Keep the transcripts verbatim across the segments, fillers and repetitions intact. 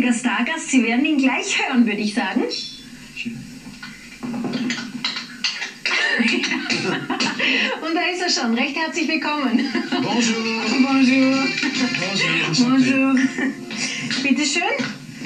heutiger Stargast. Sie werden ihn gleich hören, würde ich sagen. Und da ist er schon. Recht herzlich willkommen. Bonjour. Bonjour. Bonjour. Bonjour. Bitte schön.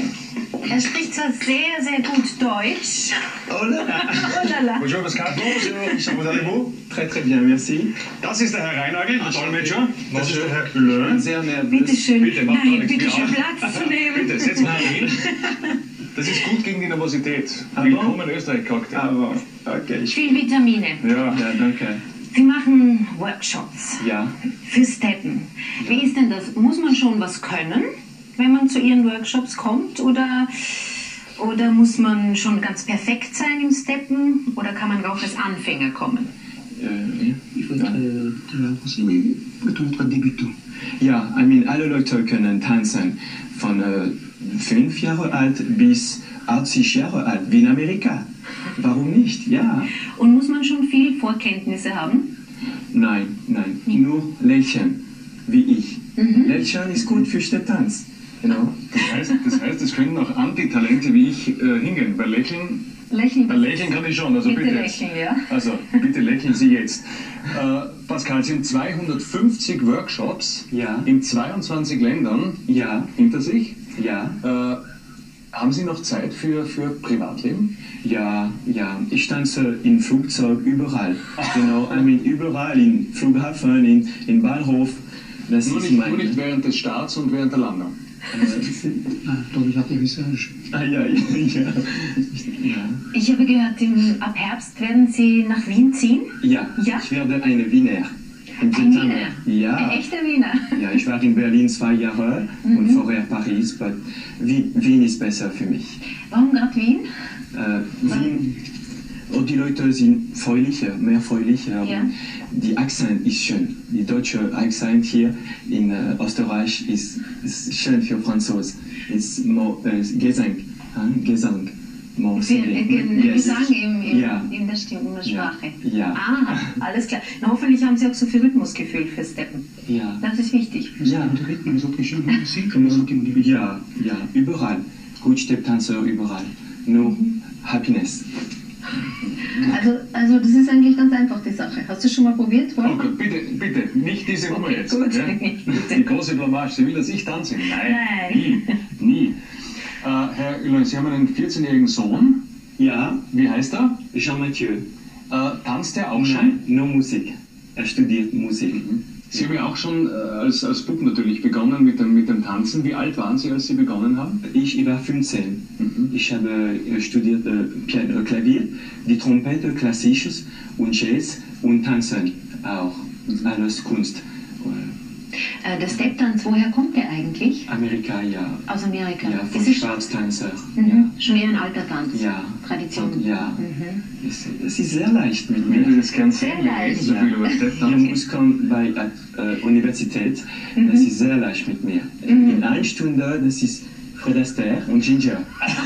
Er spricht zwar sehr, sehr gut Deutsch. Oh là là. Oh là là. Bonjour Pascal. Bonjour. Comment allez-vous? Très très bien, merci. Das ist der Herr Reinagel, der Dolmetscher. Das ist der Herr Löhn. Löhn. Sehr nervös. Bitte schön. Bitte, macht Nein, doch nichts bitte schön mehr. Platz zu nehmen. Bitte, setz mal hin. Das ist gut gegen die Nervosität. Ah, Willkommen bon? in Österreich, Cocktail. Ah bon, okay. Ich, Viel Vitamine. Ja. ja, danke. Sie machen Workshops Ja. für Steppen. Wie ist denn das? Muss man schon was können, wenn man zu Ihren Workshops kommt? Oder, oder muss man schon ganz perfekt sein im Steppen? Oder kann man auch als Anfänger kommen? Äh, Il faut être, euh, français, oui, peut-on être débutant? ja, I mean, alle Leute können tanzen. Von äh, fünf Jahre alt bis achtzig Jahre alt, wie in Amerika. Warum nicht? Ja. Und muss man schon viel Vorkenntnisse haben? Nein, nein, nur lächeln, wie ich. Mhm. Lächeln ist gut für Stepptanz. Genau. Das heißt, das heißt, es können auch Antitalente wie ich äh, hingehen. Bei Lächeln, Lächeln. bei Lächeln kann ich schon. Also Bitte bitte, lächeln, ja. Also bitte lächeln Sie jetzt. Äh, Pascal, es sind zweihundertfünfzig Workshops Ja. in zweiundzwanzig Ländern Ja, hinter sich. ja, Äh, haben Sie noch Zeit für, für Privatleben? ja, ja. Ich tanze im Flugzeug überall. Genau, I mean, überall, im Flughafen, in, in Bahnhof. Das Nur ist nicht, mein... nur nicht während des Starts und während der Landung. Ah, dans les atterrissages. Ah, ja, ja, ja. Ja. Ich habe gehört, im, ab Herbst werden Sie nach Wien ziehen? Ja, Ja? ich werde eine Wiener. Im Ein September. Wiener? Ja. Ein echter Wiener? Ja, ich war in Berlin zwei Jahre und vorher Paris, aber Wien, Wien ist besser für mich. Warum gerade Wien? Äh, Wien, oh, die Leute sind freundlicher, mehr freundlicher. Ja. Und die Akzent ist schön. Die deutsche Akzent hier in äh, Österreich ist, ist schön für Franzosen. Ist more, äh, Gesang. Hein? Gesang. More Sie, singing. äh, wir Yes. sagen im, im, Ja. in, der Stimme, in der Ja. Sprache. Ja. Ah, alles klar. Na, hoffentlich haben Sie auch so viel Rhythmusgefühl für Steppen. Ja. Das ist wichtig. Ja. Le rythme, les Autrichiens aussi, comme les Antimodifs. Ja, ja, überall. Gut Stepptänzer überall. Nur Happiness. Also, also das ist eigentlich ganz einfach die Sache. Hast du schon mal probiert? Oh Wolfgang? Gott, bitte, bitte, nicht diese Nummer Okay, jetzt. gut. Ja? Die große Blamage, sie will, dass ich tanze. Nein, Nein. nie, nie. Äh, Herr Ullmann, Sie haben einen vierzehnjährigen Sohn. Ja, Wie heißt er? Jean-Mathieu. Äh, tanzt er auch Nein, schon? nur Musik. Er studiert Musik. Sie haben ja auch schon äh, als, als Bub natürlich begonnen mit dem, mit dem Tanzen. Wie alt waren Sie, als Sie begonnen haben? Ich, ich war fünfzehn. Mhm. Ich habe äh, studiert äh, Piano, Klavier, die Trompete, Klassisches und Jazz und Tanzen auch. Alles Kunst. Äh, der Stepptanz, woher kommt der eigentlich? Amerika, ja. Aus Amerika. Ja, von Ist es Schwarztänzer. mhm. schon eher ein alter Tanz? Ja. Tradition? Ja. Mhm. Es, es ist sehr leicht mit Ich würde mir. das gern sehen, Sehr wir leicht. reden so viel über Hier Stepptanzen. muss kommen bei der äh, Universität. Das ist sehr leicht mit mir. In einer Stunde, das ist Fred Astaire und Ginger.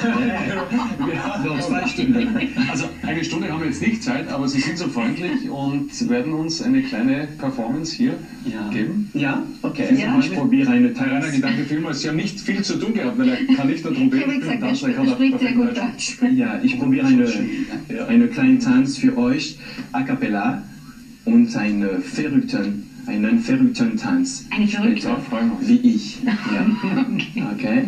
Wir haben Noch zwei Stunden. Also eine Stunde haben wir jetzt nicht Zeit, aber Sie sind so freundlich und werden uns eine kleine Performance hier Ja. geben. Ja, okay. Ja. Ich probiere eine Herr Rainer, Tanz. danke vielmals. Sie haben nicht viel zu tun gehabt, weil er kann nicht nur Ich Trompete habe spielen, gesagt, er tanzen, er spricht, kann er auch spricht sehr gut perfekt Deutsch. Ja, ich probiere eine, eine kleinen Tanz für euch, a cappella und einen verrückten, einen verrückten Tanz. Eine verrückte? Später, freuen wir uns. wie ich. Ja. Okay.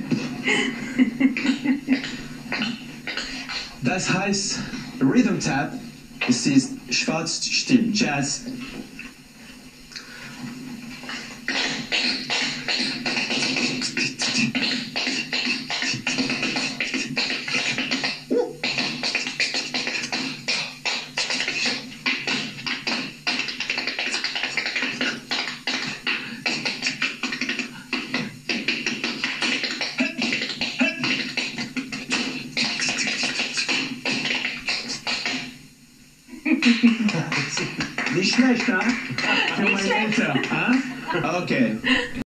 Das heißt Rhythm Tap. Es ist Schwarzstil, Jazz. Nicht schlecht, ha? Für meine Eltern, ha? Okay.